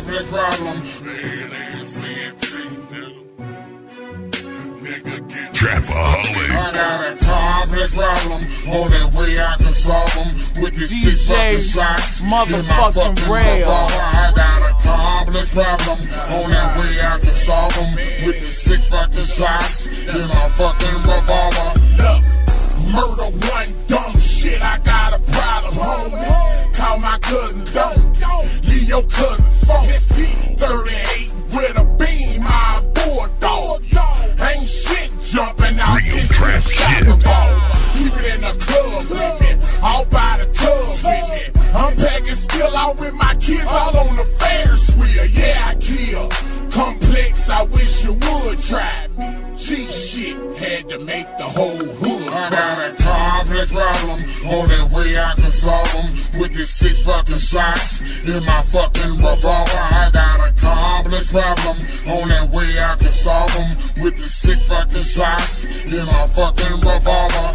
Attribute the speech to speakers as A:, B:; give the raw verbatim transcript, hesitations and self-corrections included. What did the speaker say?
A: complex problem.
B: Trapaholic.
A: I got a complex problem. Only way I can solve them with the six fucking shots in my fucking revolver. I got a complex problem. Only way I can solve them with the six fucking shots in my fucking revolver. Look, murder one dumb shit. I got a problem, homie. Call my cousin, don't leave your cousin phone. thirty-eight with a beam, my bulldog. Ain't shit jumping out this
B: trap shit.
A: Keep it in the club with me, all by the tub with me. I'm packing still out with my kids all on the Ferris wheel. Yeah, I kill. Complex, I wish you would try me. G shit had to make the whole hood cry. I got a complex problem. Only way I can solve them with the six fucking shots in my fucking revolver. I got a complex problem. Only way I can solve them with the six fucking shots in my fucking revolver.